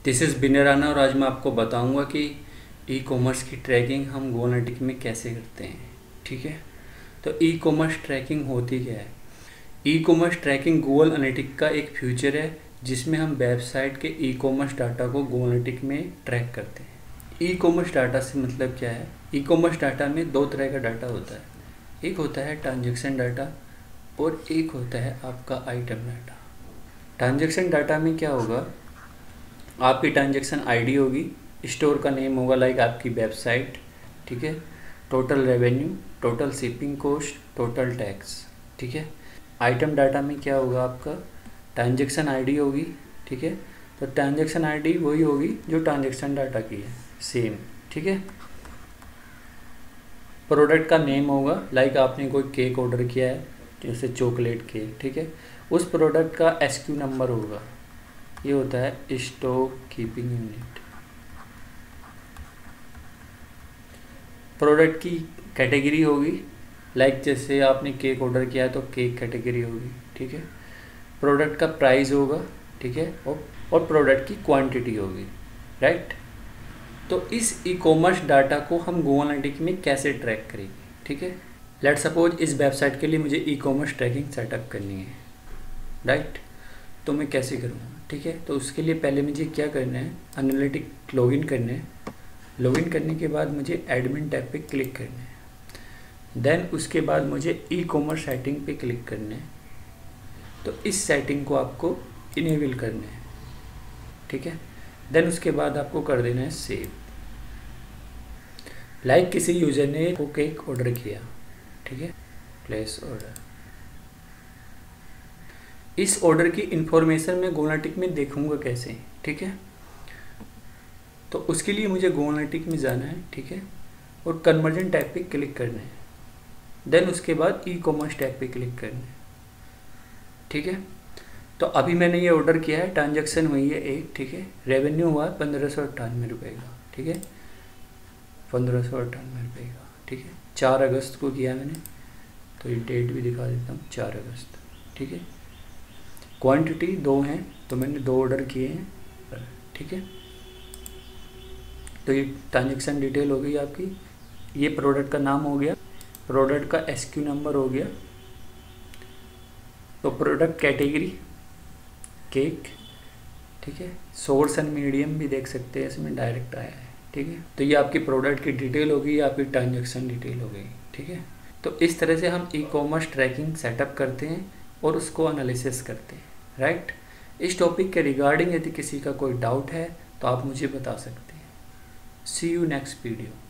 This is winner Rana और आज मैं आपको बताऊंगा कि ई कॉमर्स की ट्रैकिंग हम गूगल एनालिटिक्स में कैसे करते हैं। ठीक है, तो ई कॉमर्स ट्रैकिंग होती क्या है? E commerce tracking Google Analytics का एक फीचर है जिसमें हम वेबसाइट के ई कॉमर्स डाटा को गूगल एनालिटिक्स में ट्रैक करते हैं। ई कॉमर्स डाटा से मतलब क्या है? ई कॉमर्स डाटा में दो तरह का डाटा होता है, एक होता है ट्रांजैक्शन डाटा और एक होता है आपका आइटम डाटा। ट्रांजैक्शन डाटा में क्या होगा, आपकी ट्रांजैक्शन आईडी होगी, स्टोर का नेम होगा लाइक आपकी वेबसाइट, ठीक है, total revenue, total shipping cost, total tax. ठीक है, आइटम डाटा में क्या होगा, आपका ट्रांजैक्शन आईडी होगी। ठीक है, तो ट्रांजैक्शन आईडी वही होगी जो ट्रांजैक्शन डाटा की है, सेम। ठीक है, प्रोडक्ट का नेम होगा लाइक आपने कोई केक ऑर्डर किया है जैसे चॉकलेट केक, ठीक है, उस प्रोडक्ट का एसक्यू नंबर होगा, ये होता है स्टॉक कीपिंग यूनिट। प्रोडक्ट की कैटेगरी होगी लाइक जैसे आपने केक ऑर्डर किया है तो केक कैटेगरी होगी। ठीक है, प्रोडक्ट का प्राइस होगा, ठीक है, और प्रोडक्ट की क्वांटिटी होगी, राइट। तो इस ई कॉमर्स डाटा को हम गूगल एनालिटिक्स में कैसे ट्रैक करेंगे? ठीक है, लेट सपोज इस वेबसाइट के लिए मुझे ई कॉमर्स ट्रैकिंग सेटअप करनी है, राइट। तो मैं कैसे करूँगा? ठीक है, तो उसके लिए पहले मुझे क्या करना है, एनालिटिक्स लॉगिन करना है। लॉगिन करने के बाद मुझे एडमिन टैब पे क्लिक करना है। देन उसके बाद मुझे ई कॉमर्स सेटिंग पे क्लिक करना है। तो इस सेटिंग को आपको इनेबल करना है, ठीक है। देन उसके बाद आपको कर देना है सेव। लाइक किसी यूज़र ने वो केक ऑर्डर किया, ठीक है, प्लेस ऑर्डर। इस ऑर्डर की इंफॉर्मेशन मैं गूगल एनालिटिक्स में देखूंगा कैसे? ठीक है, तो उसके लिए मुझे गूगल एनालिटिक्स में जाना है, ठीक है, और कन्वर्जन टैब पे क्लिक करना है। देन उसके बाद ई कॉमर्स टैब पे क्लिक करना है, ठीक है। तो अभी मैंने ये ऑर्डर किया है, ट्रांजैक्शन हुई है एक, ठीक है, रेवेन्यू हुआ 1598 रुपये का, ठीक है, 1598 रुपये का, ठीक है। 4 अगस्त को किया मैंने, तो ये डेट भी दिखा देता हूँ, 4 अगस्त, ठीक है। क्वांटिटी 2 हैं तो मैंने 2 ऑर्डर किए हैं, ठीक है। तो ये ट्रांजैक्शन डिटेल हो गई आपकी, ये प्रोडक्ट का नाम हो गया, प्रोडक्ट का एसक्यू नंबर हो गया, तो प्रोडक्ट कैटेगरी केक, ठीक है, सोर्स एंड मीडियम भी देख सकते हैं, इसमें डायरेक्ट आया है, ठीक है। तो ये आपकी प्रोडक्ट की डिटेल हो गई, आपकी ट्रांजैक्शन डिटेल हो गई, ठीक है। तो इस तरह से हम ई कॉमर्स ट्रैकिंग सेटअप करते हैं और उसको एनालिसिस करते हैं, राइट। इस टॉपिक के रिगार्डिंग यदि किसी का कोई डाउट है तो आप मुझे बता सकते हैं। See you next video.